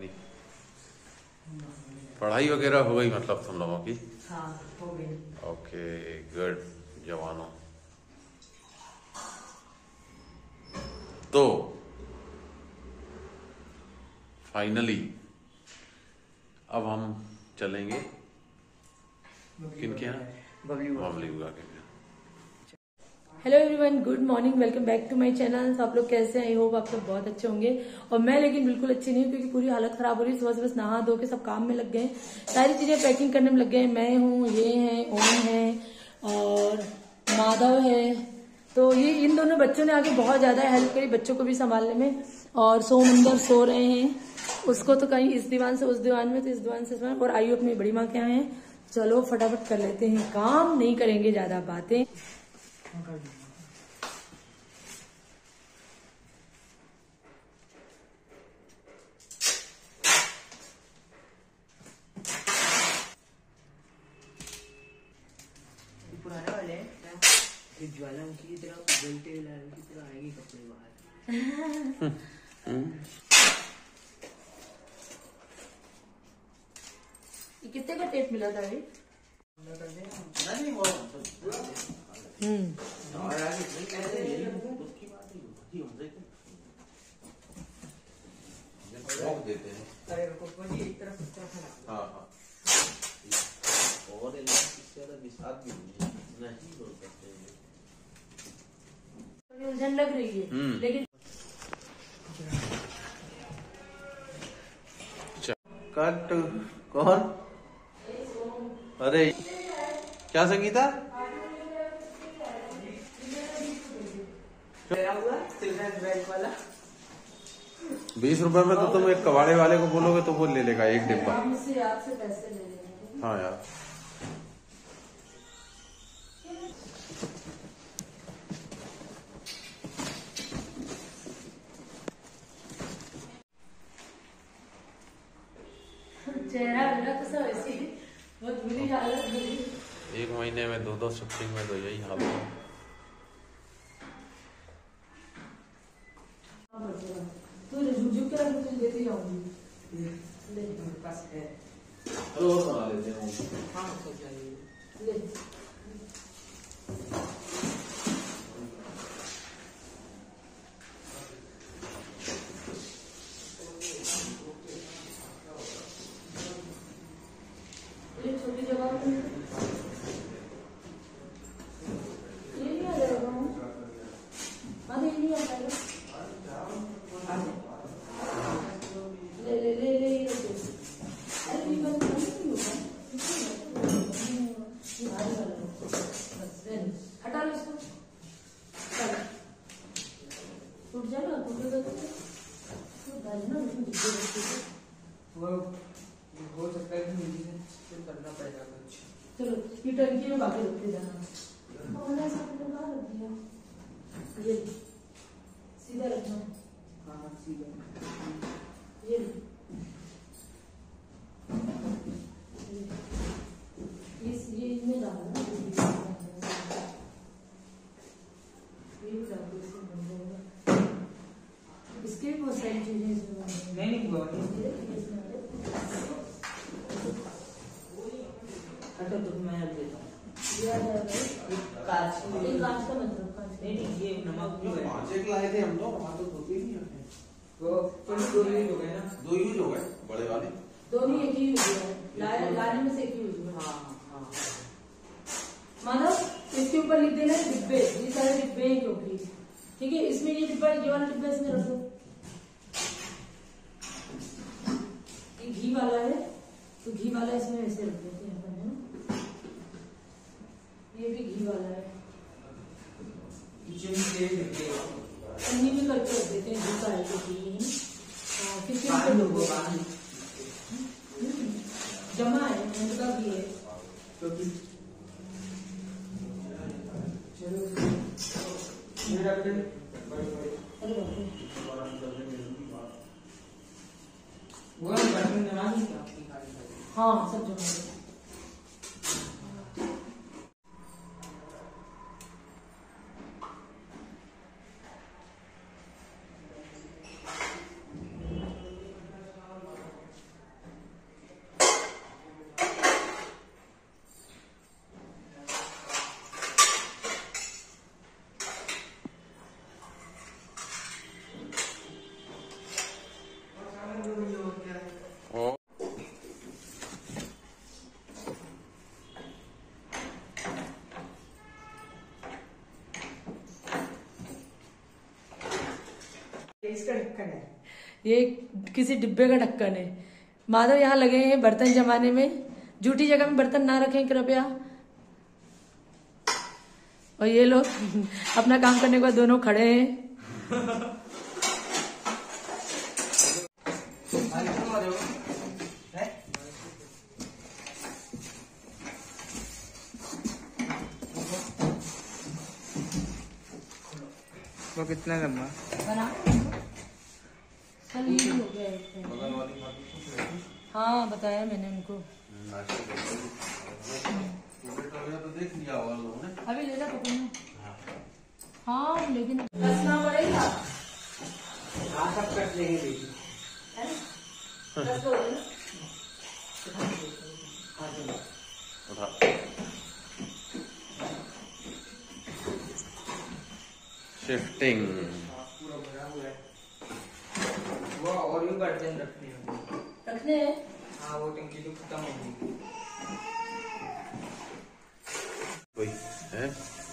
पढ़ाई वगैरह हो गई मतलब तुम लोगों की? हाँ, हो गई। ओके, गुड जवानों। तो फाइनली अब हम चलेंगे किनके यहाँ? बबली बुआ के। Hello everyone, good morning, welcome back to my channel. आप लोग कैसे हैं? आई होप आप लोग बहुत अच्छे होंगे। और मैं लेकिन बिल्कुल अच्छी नहीं हूँ क्योंकि पूरी हालत खराब हो रही है। सुबह से बस नहा धो के सब काम में लग गए, सारी चीजें पैकिंग करने में लग गए। मैं हूँ, ये है, ओम है और माधव है। तो ये इन दोनों बच्चों ने आके बहुत ज्यादा हेल्प करी बच्चों को भी संभालने में। और सोम अंदर सो रहे हैं, उसको तो कहीं इस दीवान से उस दीवान में, तो इस दीवान से इस दीवान। और आयु अपनी बड़ी माँ के यहाँ है। चलो फटाफट कर लेते हैं काम, नहीं करेंगे ज्यादा बातें। पुराने वाले हैं ज्वालामुखी की तरह जलते हुए लाल की तरह आएगी कपड़े बाहर। ये कितने का टेप मिला था अभी? देते हैं। एक तरफ हाँ हाँ, और नहीं बोल सकते उलझन लग रही है लेकिन कट। कौन? अरे क्या संगीता? 20 रुपए में तो तुम एक कबाड़े वाले को बोलोगे तो वो ले लेगा एक डिब्बा। आपसे पैसे ले लेंगे। हाँ यार, चेहरा मेरा तो सब ऐसी बहुत बुरी हालत हुई। 1 महीने में 2 शिफ्टिंग में तो यही हाल है। तू झुक के रख, तुझे देती जाऊंगी। ले मेरे पास है। चलो और बना लेते हैं। हाँ सब चाहिए। ले छोटी जगह पे ये नहीं आ जाएगा। हाँ ये नहीं आ जाएगा। ले ले ले ले ये रख दो। अरे ये बात नहीं होगा, ये भारी वाला है। बस हटा लो इसको। चल टूट जाएगा, टूटेगा तो डालना लेकिन डिब्बे रखते वो हो सकता है कि मुझे करना पड़ेगा कुछ। चलो ये टंकी में बाकी रखते जाना। और ऐसा तो बाहर रख दिया, ये सीधा रखना। हाँ सीधा ये इसमें डालना, ये भी डाल दो, इसमें बन जाएगा। इसके भी बहुत सारी चीजें इसमें बन जाएंगी। नहीं हुआ तो मैं देता हूँ। कांच का मतलब नहीं ये नमक भी है। 5 एक लाए थे हम तो, वहाँ तो 2 ही नहीं आते। वो दो यूज हो गए ना। 2 यूज हो गए बड़े वाले। दोनों एक ही यूज हुआ है, लाने में से एक ही यूज हुआ है। हाँ हाँ माधव इसके ऊपर लिख देना है डिब्बे, ये सारे डिब्बे हैं क्योंकि ठीक है। इसमें ये डिब्बा, ये वाला डिब्बा इसमें रख दो। ये घी वाला है तो घी वाला इसमें ऐसे रख देते हैं अपन, है ना। ये भी घी वाला है, किचन से लेके पन्नी में करके रख देते हैं घी का है क्योंकि किसी जमा है, उनका घी है क्योंकि चलो ये रख दे। वो बर्तन जमा नहीं क्या आपकी खाली? हाँ सब जमा है। और इसका ढक्कन है। ये किसी डिब्बे का ढक्कन है। माधव यहाँ लगे हैं बर्तन जमाने में। झूठी जगह में बर्तन ना रखें कृपया। और ये लोग अपना काम करने के बाद दोनों खड़े हैं। वो कितना लंबा? बना कल ही हो गया है। हाँ बताया मैंने उनको। तो देख लिया होगा लोगों ने। अभी ले जा पकड़ना। हाँ लेकिन कसना पड़ेगा। हाँ सब कट लेंगे। उठा शिफ्टिंग। वो और भी बर्तन रखने हैं। हाँ वो टंकी तो खत्म हो गई। कोई है?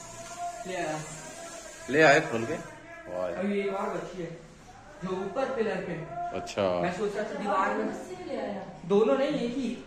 ले ले आए खोल के। अभी ये और बची है जो ऊपर पिलर पे। अच्छा मैं सोच रहा था दीवार में दोनों नहीं एक ही।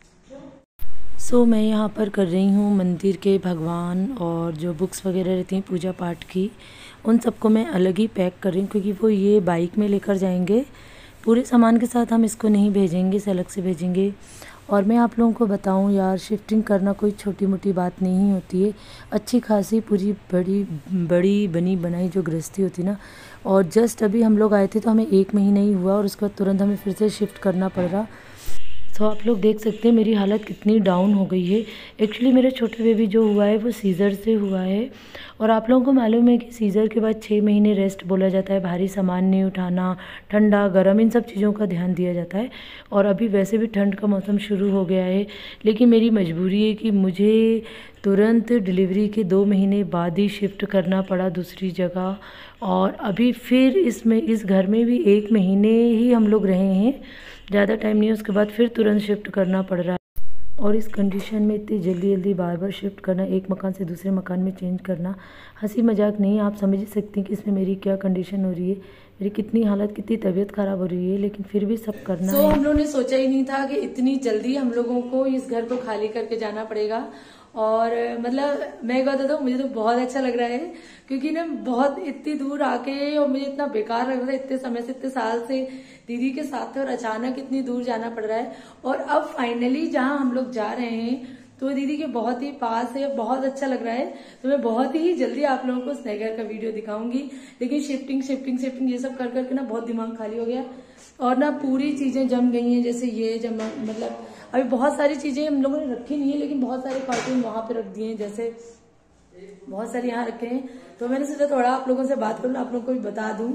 सो मैं यहाँ पर कर रही हूँ मंदिर के भगवान और जो बुक्स वगैरह रहती हैं पूजा पाठ की, उन सबको मैं अलग ही पैक कर रही हूँ क्योंकि वो ये बाइक में लेकर जाएंगे। पूरे सामान के साथ हम इसको नहीं भेजेंगे, इसे अलग से भेजेंगे। और मैं आप लोगों को बताऊं यार, शिफ्टिंग करना कोई छोटी मोटी बात नहीं होती है। अच्छी खासी पूरी बड़ी बनी बनाई जो गृहस्थी होती ना। और जस्ट अभी हम लोग आए थे तो हमें 1 महीना ही हुआ और उसके बाद तुरंत हमें फिर से शिफ्ट करना पड़ रहा। तो आप लोग देख सकते हैं मेरी हालत कितनी डाउन हो गई है। एक्चुअली मेरे छोटे बेबी जो हुआ है वो सीज़र से हुआ है। और आप लोगों को मालूम है कि सीज़र के बाद 6 महीने रेस्ट बोला जाता है। भारी सामान नहीं उठाना, ठंडा गर्म इन सब चीज़ों का ध्यान दिया जाता है। और अभी वैसे भी ठंड का मौसम शुरू हो गया है, लेकिन मेरी मजबूरी है कि मुझे तुरंत डिलीवरी के 2 महीने बाद ही शिफ्ट करना पड़ा दूसरी जगह। और अभी फिर इस घर में भी 1 महीने ही हम लोग रहे हैं, ज़्यादा टाइम नहीं है। उसके बाद फिर तुरंत शिफ्ट करना पड़ रहा है। और इस कंडीशन में इतनी जल्दी बार बार शिफ्ट करना, एक मकान से दूसरे मकान में चेंज करना, हंसी मजाक नहीं। आप समझ ही सकती हैं कि इसमें मेरी क्या कंडीशन हो रही है, मेरी कितनी हालत, कितनी तबीयत खराब हो रही है, लेकिन फिर भी सब करना है। हम लोगों ने सोचा ही नहीं था कि इतनी जल्दी हम लोगों को इस घर को खाली करके जाना पड़ेगा। और मतलब मैं एक बात बताऊं, मुझे तो बहुत अच्छा लग रहा है क्योंकि ना बहुत इतनी दूर आके और मुझे इतना बेकार लग रहा था, इतने समय से, इतने साल से दीदी के साथ थे और अचानक इतनी दूर जाना पड़ रहा है। और अब फाइनली जहां हम लोग जा रहे हैं तो दीदी के बहुत ही पास है, बहुत अच्छा लग रहा है। तो मैं बहुत ही जल्दी आप लोगों को स्नेगर का वीडियो दिखाऊंगी। लेकिन शिफ्टिंग ये सब कर करके ना बहुत दिमाग खाली हो गया और ना पूरी चीजें जम गई हैं। जैसे ये मतलब अभी बहुत सारी चीजें हम लोगों ने रखी नहीं है, लेकिन बहुत सारे कार्टून वहां पे रख दिए हैं, जैसे बहुत सारे यहाँ रखे हैं। तो मैंने सोचा थोड़ा आप लोगों से बात करूँ, आप लोगों को भी बता दूं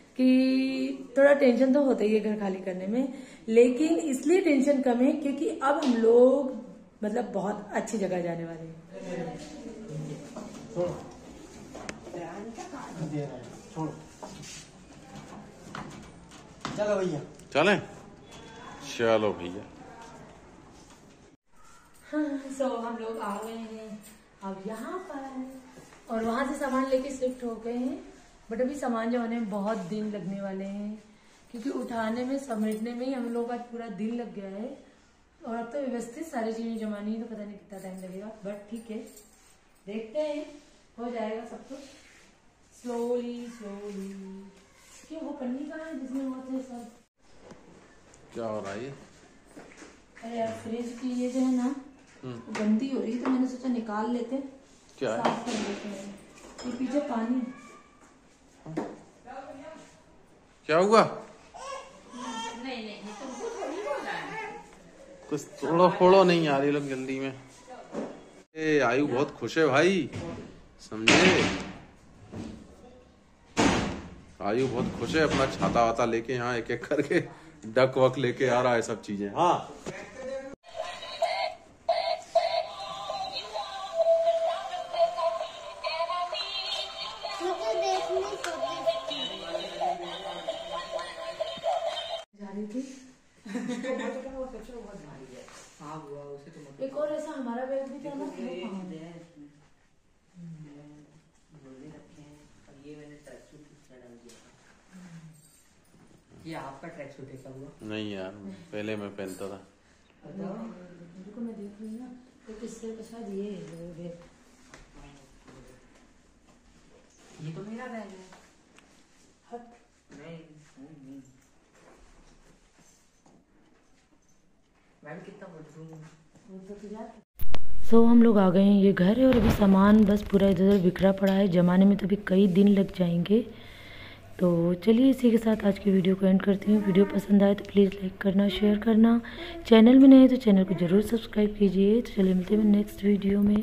कि थोड़ा टेंशन तो होता ही है घर खाली करने में, लेकिन इसलिए टेंशन कम है क्योंकि अब हम लोग मतलब बहुत अच्छी जगह जाने वाले हैं। चलो भैया, चलें? चलो भैया। सो हम लोग आ गए हैं अब यहाँ पर, और वहां से सामान लेके शिफ्ट हो गए हैं। बट अभी सामान जमाने में बहुत दिन लगने वाले हैं क्योंकि उठाने में समेटने में ही हम लोग का पूरा दिन लग गया है। और अब तो व्यवस्थित सारी चीजें जमानी है तो पता नहीं कितना टाइम लगेगा, बट ठीक है, देखते हैं, हो जाएगा सब कुछ स्लोली। क्यों वो पन्नी कहाँ है जिसमें होते हैं सब? क्या हो रहा है? अरे यार फ्रिज की ये जो है ना वो गंदी हो रही है, तो मैंने सोचा निकाल लेते हैं, क्या है? साफ कर लेते हैं। ये पीछे पानी क्या हुआ? नहीं तुमको थोड़ी बोला है। कुछ थोड़ा नहीं आ रही लोग जल्दी में। ए आयु बहुत खुश है भाई, समझे? आयु बहुत खुश है, अपना छाता वाता लेके यहाँ एक एक करके डक वक लेके आ रहा है सब चीजें। हाँ जा रही थी हाँ बुआ उसे तो मत एक और ऐसा हमारा बैग भी था ना, वो ये कहाँ दे है? बोले रखे हैं और ये मैंने ट्रैक सूट इसमें डाल दिया था। ये आपका ट्रैक सूट है क्या हुआ? नहीं यार, पहले मैं पहनता था। बताओ। रुको मैं देख रही हूँ ना, तो किससे के साथ ये बैग। ये तो मेरा बैग है। हट। नहीं मैम कितना बदलूं? सो हम लोग आ गए हैं ये घर है, और अभी सामान बस पूरा इधर उधर बिखरा पड़ा है, जमाने में तो अभी कई दिन लग जाएंगे। तो चलिए इसी के साथ आज की वीडियो को एंड करती हूँ। वीडियो पसंद आए तो प्लीज़ लाइक करना, शेयर करना, चैनल में नए तो चैनल को ज़रूर सब्सक्राइब कीजिए। तो चलिए मिलते हैं नेक्स्ट वीडियो में।